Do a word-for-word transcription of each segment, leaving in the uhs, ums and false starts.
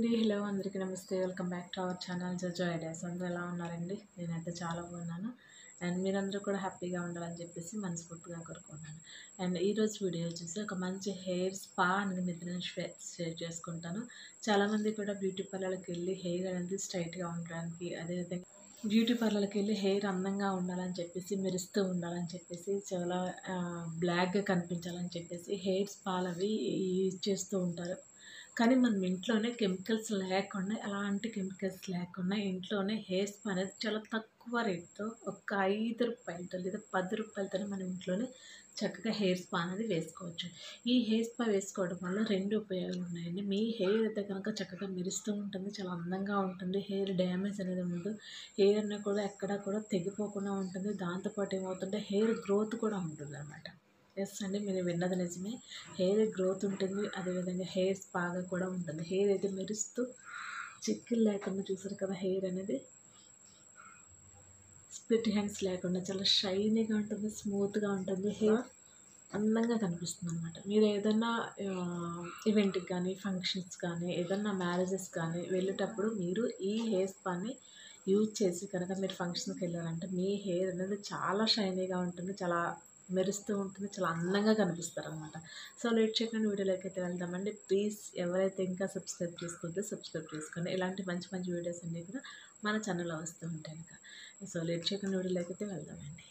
అండి. హలో అందరికీ నమస్తే. Welcome back to our channel Jojo Ideas. అందరూ ఎలా ఉన్నారండి? నేనైతే చాలా బాగున్నాను. అండ్ మీరందరూ కూడా హ్యాపీగా ఉండాలని చెప్పేసి మనస్ఫూర్తిగా కోరుకుంటున్నాను. అండ్ ఈరోజు వీడియో వచ్చేసి ఒక మంచి హెయిర్ స్పా అనేది మీతో నేను షేర్ చేసుకుంటాను. చాలామంది కూడా బ్యూటీ పార్లర్కి వెళ్ళి హెయిర్ అనేది స్ట్రైట్గా ఉండడానికి, అదేవిధంగా బ్యూటీ పార్లర్కి వెళ్ళి హెయిర్ అందంగా ఉండాలని చెప్పేసి, మెరుస్తూ ఉండాలని చెప్పేసి, చాలా బ్లాక్గా కనిపించాలని చెప్పేసి హెయిర్ స్పాలు అవి యూజ్ చేస్తూ ఉంటారు. కానీ మనం ఇంట్లోనే కెమికల్స్ లేకుండా, ఎలాంటి కెమికల్స్ లేకుండా ఇంట్లోనే హెయిర్ స్పా అనేది చాలా తక్కువ రేట్తో ఒక ఐదు రూపాయలతో లేదా పది రూపాయలతో మనం ఇంట్లోనే చక్కగా హెయిర్ స్పా అనేది వేసుకోవచ్చు. ఈ హెయిర్ స్పా వేసుకోవడం వల్ల రెండు ఉపయోగాలు ఉన్నాయండి. మీ హెయిర్ అయితే కనుక చక్కగా మెరుస్తూ ఉంటుంది, చాలా అందంగా ఉంటుంది, హెయిర్ డ్యామేజ్ అనేది ఉండదు, హెయిర్ అనేది కూడా ఎక్కడా కూడా తెగిపోకుండా ఉంటుంది. దాంతోపాటు ఏమవుతుంటే హెయిర్ గ్రోత్ కూడా ఉంటుంది అన్నమాట. ఎస్ అండి, మీరు విన్నది నిజమే. హెయిర్ గ్రోత్ ఉంటుంది, అదేవిధంగా హెయిర్ స్పాగా కూడా ఉంటుంది. హెయిర్ అయితే మెరుస్తూ చిక్కులు లేకుండా, చూసారు కదా, హెయిర్ అనేది స్ప్లిట్ హ్యాండ్స్ లేకుండా చాలా షైనీగా ఉంటుంది, స్మూత్గా ఉంటుంది, హెయిర్ అందంగా కనిపిస్తుంది అనమాట. మీరు ఏదైనా ఈవెంట్కి కానీ, ఫంక్షన్స్ కానీ, ఏదన్నా మ్యారేజెస్ కానీ వెళ్ళేటప్పుడు మీరు ఈ హెయిర్ స్పాని యూజ్ చేసి కనుక మీరు ఫంక్షన్కి వెళ్ళారంటే మీ హెయిర్ అనేది చాలా షైనీగా ఉంటుంది, చాలా మెరుస్తూ ఉంటుంది, చాలా అందంగా కనిపిస్తారు అనమాట. సో లేట్ చేయకుండా వీడియోలోకి అయితే వెళ్దామండి. ప్లీజ్ ఎవరైతే ఇంకా సబ్స్క్రైబ్ చేసుకోవద్దో సబ్స్క్రైబ్ చేసుకోండి. ఇలాంటి మంచి మంచి వీడియోస్ అన్నీ కూడా మన ఛానల్లో వస్తూ ఉంటాయి ఇంకా. సో లేట్ చేయకుండా వీడియోలోకి అయితే వెళ్దామండి.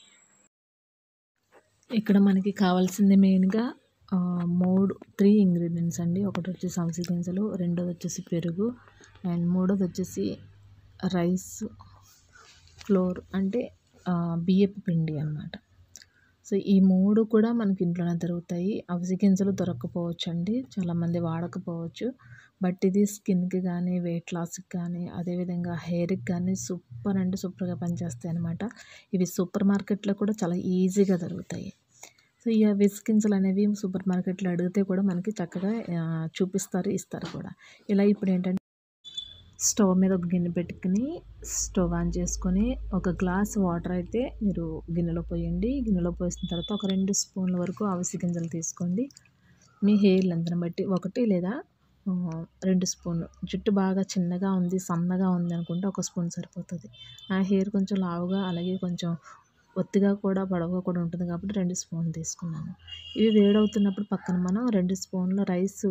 ఇక్కడ మనకి కావాల్సింది మెయిన్గా మూడు త్రీ ఇంగ్రీడియంట్స్ అండి. ఒకటి వచ్చేసి అవిసె గింజలు, రెండోది వచ్చేసి పెరుగు, అండ్ మూడోది వచ్చేసి రైస్ ఫ్లోర్ అంటే బియ్యపు పిండి అన్నమాట. సో ఈ మూడు కూడా మనకి ఇంట్లోనే దొరుకుతాయి. అవిసె గింజలు దొరకకపోవచ్చు అండి, చాలామంది వాడకపోవచ్చు, బట్ ఇది స్కిన్కి కానీ, వెయిట్ లాస్కి కానీ, అదేవిధంగా హెయిర్కి కానీ సూపర్ అంటే సూపర్గా పనిచేస్తాయి అనమాట. ఇవి సూపర్ మార్కెట్లో కూడా చాలా ఈజీగా దొరుకుతాయి. సో ఈ అవిసె గింజలు అనేవి సూపర్ మార్కెట్లో అడిగితే కూడా మనకి చక్కగా చూపిస్తారు, ఇస్తారు కూడా. ఇలా ఇప్పుడు ఏంటంటే స్టవ్ మీద ఒక గిన్నె పెట్టుకుని స్టవ్ ఆన్ చేసుకొని ఒక గ్లాస్ వాటర్ అయితే మీరు గిన్నెలో పోయండి. గిన్నెలో పోసిన తర్వాత ఒక రెండు స్పూన్ల వరకు అవిసె గింజలు తీసుకోండి. మీ హెయిర్ లెంత్ని బట్టి ఒకటి లేదా రెండు స్పూన్లు. జుట్టు బాగా చిన్నగా ఉంది, సన్నగా ఉంది అనుకుంటే ఒక స్పూన్ సరిపోతుంది. ఆ హెయిర్ కొంచెం లావుగా, అలాగే కొంచెం ఒత్తిగా కూడా, పొడవుగా కూడా ఉంటుంది కాబట్టి రెండు స్పూన్లు తీసుకున్నాను. ఇవి వేడవుతున్నప్పుడు పక్కన మనం రెండు స్పూన్ల రైస్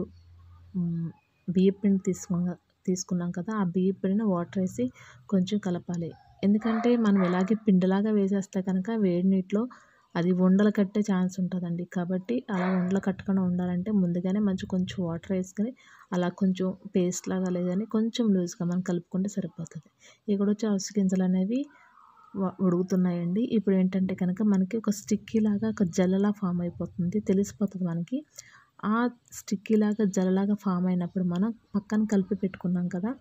బియ్యం పిండి తీసుకున్న తీసుకున్నాం కదా, ఆ బియ్యం పిండిని వాటర్ వేసి కొంచెం కలపాలి. ఎందుకంటే మనం ఇలాగే పిండిలాగా వేసేస్తే కనుక వేడి నీటిలో అది ఉండలు కట్టే ఛాన్స్ ఉంటుందండి. కాబట్టి అలా ఉండలు కట్టకుండా ఉండాలంటే ముందుగానే మంచి కొంచెం వాటర్ వేసుకొని అలా కొంచెం పేస్ట్ లాగా లేదని కొంచెం లూజ్గా మనం కలుపుకుంటే సరిపోతుంది. ఇక్కడ వచ్చి అవిసె గింజలు అనేవి ఉడుకుతున్నాయండి. ఇప్పుడు ఏంటంటే కనుక మనకి ఒక స్టిక్కీ లాగా, ఒక జల్లలా ఫామ్ అయిపోతుంది, తెలిసిపోతుంది మనకి. ఆ స్టిక్కీ లాగా జల్లలాగా ఫామ్ అయినప్పుడు మనం పక్కన కలిపి పెట్టుకున్నాం కదా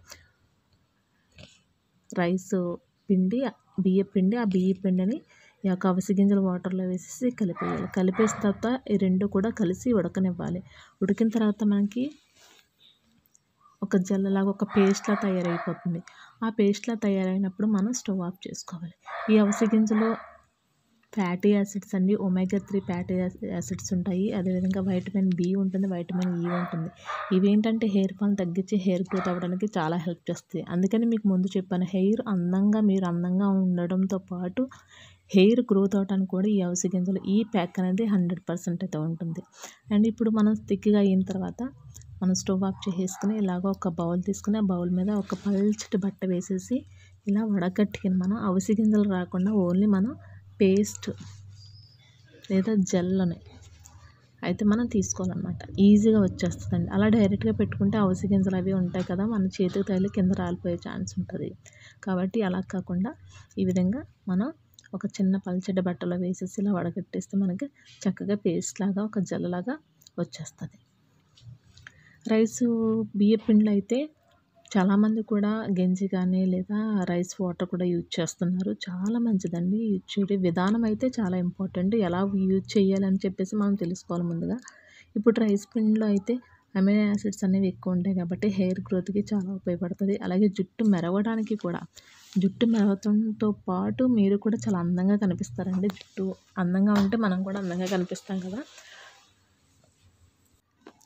రైస్ పిండి, బియ్య పిండి, ఆ బియ్య పిండిని ఈ యొక్క అవిసె గింజల వాటర్లో వేసేసి కలిపేయాలి. కలిపేసిన తర్వాత ఈ రెండు కూడా కలిసి ఉడకనివ్వాలి. ఉడికిన తర్వాత మనకి ఒక జల్లలాగా, ఒక పేస్ట్లా తయారైపోతుంది. ఆ పేస్ట్లా తయారైనప్పుడు మనం స్టవ్ ఆఫ్ చేసుకోవాలి. ఈ అవిసె గింజలో ఫ్యాటీ యాసిడ్స్ అండి, ఒమేగా త్రీ ఫ్యాటీ యాసిడ్స్ ఉంటాయి, అదేవిధంగా వైటమిన్ బి ఉంటుంది, వైటమిన్ ఈ ఉంటుంది. ఇవేంటంటే హెయిర్ ఫాల్ తగ్గించి హెయిర్ గ్రోత్ అవ్వడానికి చాలా హెల్ప్ చేస్తాయి. అందుకని మీకు ముందు చెప్పాను, హెయిర్ అందంగా మీరు అందంగా ఉండడంతో పాటు హెయిర్ గ్రోత్ అవ్వడానికి కూడా ఈ అవిసె గింజలు ఈ ప్యాక్ అనేది హండ్రెడ్ పర్సెంట్ అయితే ఉంటుంది. అండ్ ఇప్పుడు మనం థిక్గా అయిన తర్వాత మనం స్టవ్ ఆఫ్ చేసేసుకుని ఇలాగ ఒక బౌల్ తీసుకుని ఆ బౌల్ మీద ఒక పల్చటి బట్ట వేసేసి ఇలా వడగట్టుకుని మనం అవిసె గింజలు రాకుండా ఓన్లీ మనం పేస్ట్ లేదా జెల్ని అయితే మనం తీసుకోవాలన్నమాట. ఈజీగా వచ్చేస్తుందండి. అలా డైరెక్ట్గా పెట్టుకుంటే అవిసె గింజలు అవి ఉంటాయి కదా, మన చేతికి తగిలి కింద రాలిపోయే ఛాన్స్ ఉంటుంది. కాబట్టి అలా కాకుండా ఈ విధంగా మనం ఒక చిన్న పల్చటి బట్టలో వేసేసి ఇలా వడగట్టేస్తే మనకి చక్కగా పేస్ట్ లాగా, ఒక జెల్లలాగా వచ్చేస్తుంది. రైసు బియ్య పిండిలో అయితే చాలామంది కూడా గంజి కానీ లేదా రైస్ వాటర్ కూడా యూజ్ చేస్తున్నారు. చాలా మంచిదండి. యూజ్ చేయే విధానం అయితే చాలా ఇంపార్టెంట్. ఎలా యూజ్ చేయాలని చెప్పేసి మనం తెలుసుకోవాలి ముందుగా. ఇప్పుడు రైస్ పిండిలో అయితే అమైనో యాసిడ్స్ అనేవి ఎక్కువ ఉంటాయి కాబట్టి హెయిర్ గ్రోత్కి చాలా ఉపయోగపడుతుంది. అలాగే జుట్టు మెరవడానికి కూడా, జుట్టు మెరవడంతో పాటు మీరు కూడా చాలా అందంగా కనిపిస్తారండి. జుట్టు అందంగా ఉంటే మనం కూడా అందంగా కనిపిస్తాం కదా.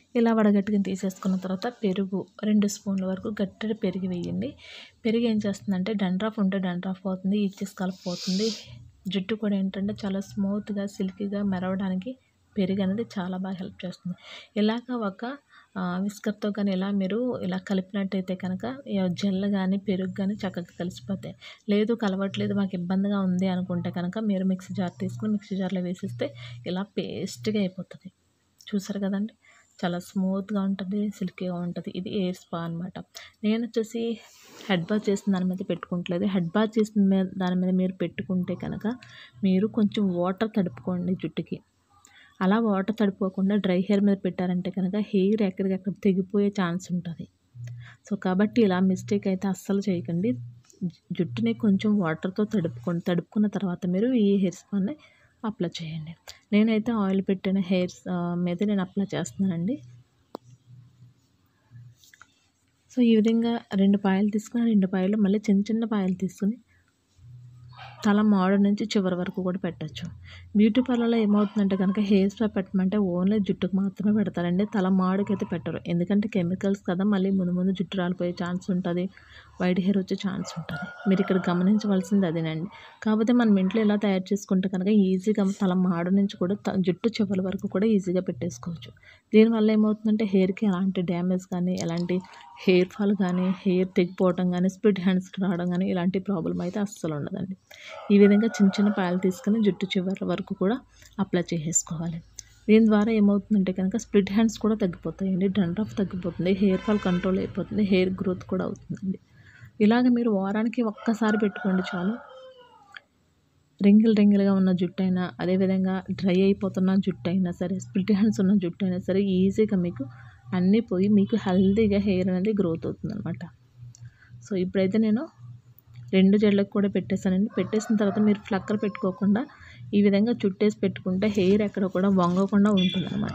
ఇలా వడగట్టుకుని తీసేసుకున్న తర్వాత పెరుగు రెండు స్పూన్ల వరకు గట్టిగా పెరుగు వేయండి. పెరుగు ఏం చేస్తుందంటే డండ్రాఫ్ ఉంటే డండ్రాఫ్ పోతుంది, ఈచెస్ కలప పోతుంది. జుట్టు కూడా ఏంటంటే చాలా స్మూత్గా సిల్కీగా మెరవడానికి పెరుగు అనేది చాలా బాగా హెల్ప్ చేస్తుంది. ఇలాగ ఒక విస్కర్తో కానీ ఇలా మీరు ఇలా కలిపినట్టయితే కనుక జెల్ కానీ పెరుగు కానీ చక్కగా కలిసిపోతాయి. లేదు కలవట్లేదు మాకు ఇబ్బందిగా ఉంది అనుకుంటే కనుక మీరు మిక్సీ జార్ తీసుకుని మిక్సీ జార్లో వేసిస్తే ఇలా పేస్ట్గా అయిపోతుంది. చూసారు కదండి, చాలా స్మూత్గా ఉంటుంది, సిల్కీగా ఉంటుంది. ఇది ఎయిర్ స్పా అనమాట. నేను వచ్చేసి హెడ్ బాత్ చేసిన దాని మీద పెట్టుకుంటలేదు. హెడ్ బాత్ చేసిన మీద దాని మీద మీరు పెట్టుకుంటే కనుక మీరు కొంచెం వాటర్ తడుపుకోండి జుట్టుకి. అలా వాటర్ తడిపోకుండా డ్రై హెయిర్ మీద పెట్టారంటే కనుక హెయిర్ ఎక్కడికక్కడ తెగిపోయే ఛాన్స్ ఉంటుంది. సో కాబట్టి ఇలా మిస్టేక్ అయితే అస్సలు చేయకండి. జుట్టుని కొంచెం వాటర్తో తడుపుకోండి. తడుపుకున్న తర్వాత మీరు ఈ హెయిర్ స్పాని అప్లై చేయండి. నేనైతే ఆయిల్ పెట్టిన హెయిర్స్ మీద నేను అప్లై చేస్తున్నానండి. సో ఈ విధంగా రెండు పాయలు తీసుకుని రెండు పాయలు మళ్ళీ చిన్న చిన్న పాయలు తీసుకుని తల మాడు నుంచి చివరి వరకు కూడా పెట్టచ్చు. బ్యూటీ పార్లర్లో ఏమవుతుందంటే కనుక హెయిర్ స్పా పెట్టమంటే ఓన్లీ జుట్టుకు మాత్రమే పెడతారండి, తల మాడుకి అయితే పెట్టరు. ఎందుకంటే కెమికల్స్ కదా, మళ్ళీ ముందు ముందు జుట్టు రాలిపోయే ఛాన్స్ ఉంటుంది, వైట్ హెయిర్ వచ్చే ఛాన్స్ ఉంటుంది. మీరు ఇక్కడ గమనించవలసింది అదేనండి. కాకపోతే మనం ఇంట్లో ఇలా తయారు చేసుకుంటే కనుక ఈజీగా తల మాడు నుంచి కూడా జుట్టు చివరి వరకు కూడా ఈజీగా పెట్టేసుకోవచ్చు. దీనివల్ల ఏమవుతుందంటే హెయిర్కి ఎలాంటి డ్యామేజ్ కానీ, ఎలాంటి హెయిర్ ఫాల్ కానీ, హెయిర్ తెగిపోవడం కానీ, స్ప్లిట్ హ్యాండ్స్ రావడం కానీ ఇలాంటి ప్రాబ్లం అయితే అస్సలు ఉండదండి. ఈ విధంగా చిన్న చిన్న పాయలు తీసుకుని జుట్టు చివరి వరకు కూడా అప్లై చేసేసుకోవాలి. దీని ద్వారా ఏమవుతుందంటే కనుక స్ప్లిట్ హ్యాండ్స్ కూడా తగ్గిపోతాయండి, డండ్రఫ్ తగ్గిపోతుంది, హెయిర్ ఫాల్ కంట్రోల్ అయిపోతుంది, హెయిర్ గ్రోత్ కూడా అవుతుందండి. ఇలాగ మీరు వారానికి ఒక్కసారి పెట్టుకోండి చాలు. రింగిల్ రింగిల్గా ఉన్న జుట్టు అయినా, అదేవిధంగా డ్రై అయిపోతున్న జుట్టు అయినా సరే, స్ప్లిట్ హ్యాండ్స్ ఉన్న జుట్టు అయినా సరే ఈజీగా మీకు అన్నీ పోయి మీకు హెల్తీగా హెయిర్ అనేది గ్రోత్ అవుతుంది అనమాట. సో ఇప్పుడైతే నేను రెండు జడలకు కూడా పెట్టేశానండి. పెట్టేసిన తర్వాత మీరు ఫ్లక్కర్ పెట్టుకోకుండా ఈ విధంగా చుట్టేసి పెట్టుకుంటే హెయిర్ ఎక్కడ కూడా వంగకుండా ఉంటుందన్నమాట.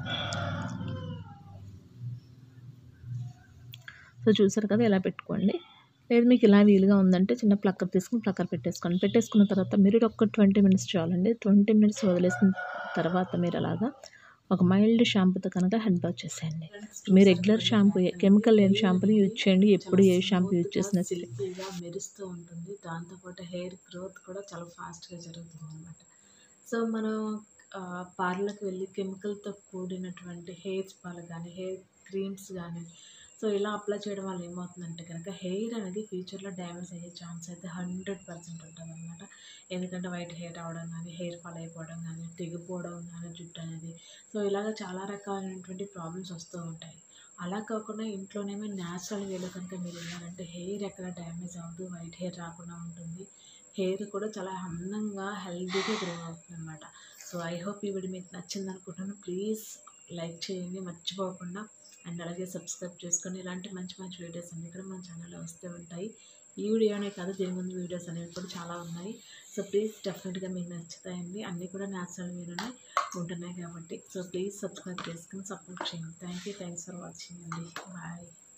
సో చూసారు కదా, ఇలా పెట్టుకోండి. లేదు మీకు ఇలా వీలుగా ఉందంటే చిన్న ప్లక్కర్ తీసుకుని ప్లక్కర్ పెట్టేసుకోండి. పెట్టేసుకున్న తర్వాత మీరు ఒక ట్వంటీ మినిట్స్ చాలండి. ట్వంటీ మినిట్స్ వదిలేసిన తర్వాత మీరు అలాగా ఒక మైల్డ్ షాంపూతో కనుక హెడ్ బాత్ చేసేయండి. మీరు రెగ్యులర్ షాంపూ కెమికల్ లేని షాంపూలు యూజ్ చేయండి. ఎప్పుడు ఏ షాంపూ యూజ్ చేసినా సిల్కీగా మెరుస్తూ ఉంటుంది. దాంతోపాటు హెయిర్ గ్రోత్ కూడా చాలా ఫాస్ట్గా జరుగుతుంది అనమాట. సో మనం పార్లర్కి వెళ్ళి కెమికల్తో కూడినటువంటి హెయిర్ స్పాలు కానీ, హెయిర్ క్రీమ్స్ కానీ సో ఇలా అప్లై చేయడం వల్ల ఏమవుతుందంటే కనుక హెయిర్ అనేది ఫ్యూచర్లో డ్యామేజ్ అయ్యే ఛాన్స్ అయితే హండ్రెడ్ పర్సెంట్ ఉంటుంది అనమాట. ఎందుకంటే వైట్ హెయిర్ రావడం కానీ, హెయిర్ ఫాల్ అయిపోవడం కానీ, తెగిపోవడం కానీ జుట్టు అనేది, సో ఇలాగ చాలా రకాలైనటువంటి ప్రాబ్లమ్స్ వస్తూ ఉంటాయి. అలా కాకుండా ఇంట్లోనేమో న్యాచురల్ వేలో కనుక మీరు వెళ్ళాలంటే హెయిర్ ఎక్కడ డ్యామేజ్ అవ్వదు, వైట్ హెయిర్ రాకుండా ఉంటుంది, హెయిర్ కూడా చాలా అందంగా హెల్తీగా గ్రో అవుతుంది అనమాట. సో ఐ హోప్ ఈ వీడియో మీకు నచ్చింది అనుకుంటున్నాను. ప్లీజ్ లైక్ చేయండి మర్చిపోకుండా, అండ్ అలాగే సబ్స్క్రైబ్ చేసుకొని ఇలాంటి మంచి మంచి వీడియోస్ అన్నీ కూడా మన ఛానల్లో వస్తూ ఉంటాయి. ఈ వీడియోనే కాదు, దీని ముందు వీడియోస్ అనేవి కూడా చాలా ఉన్నాయి. సో ప్లీజ్ డెఫినెట్గా మీకు నచ్చుతాయండి. అన్నీ కూడా న్యాచురల్ వీడియోనే ఉంటున్నాయి కాబట్టి సో ప్లీజ్ సబ్స్క్రైబ్ చేసుకొని సపోర్ట్ చేయండి. Thank you thanks for watching అండి. బాయ్.